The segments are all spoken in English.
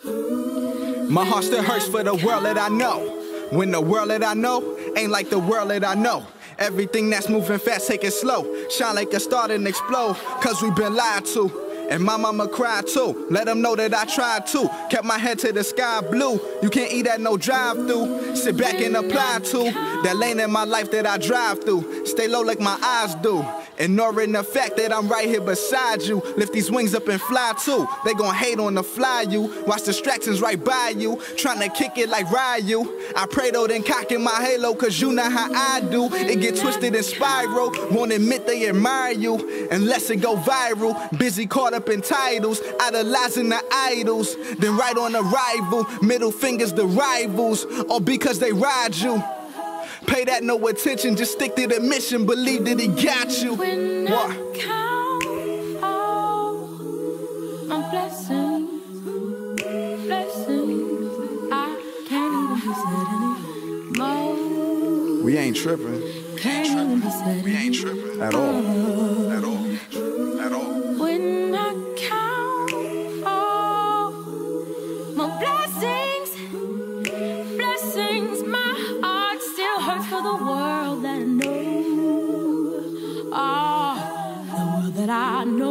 My heart still hurts for the world that I know. When the world that I know ain't like the world that I know. Everything that's moving fast, take it slow. Shine like a star and explode, cause we been lied to. And my mama cried too. Let them know that I tried to. Kept my head to the sky blue. You can't eat at no drive-through. Sit back and apply to that lane in my life that I drive through. Stay low like my eyes do. Ignoring the fact that I'm right here beside you. Lift these wings up and fly too. They gon' hate on the fly you. Watch distractions right by you. Tryna kick it like Ryu. I pray though then cocking my halo, cause you know how I do. It get twisted and spiral. Won't admit they admire you unless it go viral. Busy caught up in titles, idolizing the idols. Then right on arrival, middle fingers the rivals. All because they ride you. Pay that no attention, just stick to the mission. Believe that he got you. When what? I count all my blessings, I can't even be said anymore. We ain't tripping. Can't even be said We ain't tripping at all. At all. At all. When I count all my blessings, my heart still hurts for the world that I know. Ah, the world that I know.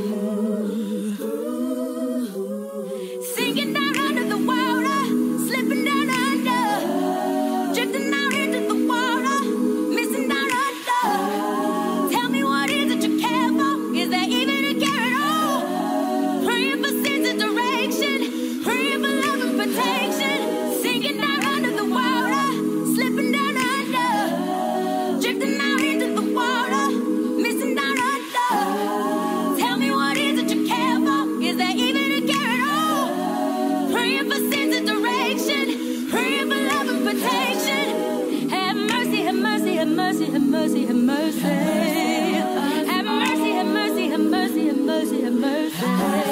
Sinking down under the water, slipping down under, drifting out into the water, missing out under. Tell me what is it you care for? Is there even a care at all? Praying for sense and direction, praying for love and protection. Sinking down under the water, slipping down under, drifting out into the water, missing out under. Tell me what is it you care for? Is there even a care at all? Praying for sense and direction, praying for love and protection. Have mercy, have mercy, have mercy, have mercy, have mercy. Have mercy, have mercy, have mercy, have mercy, have mercy.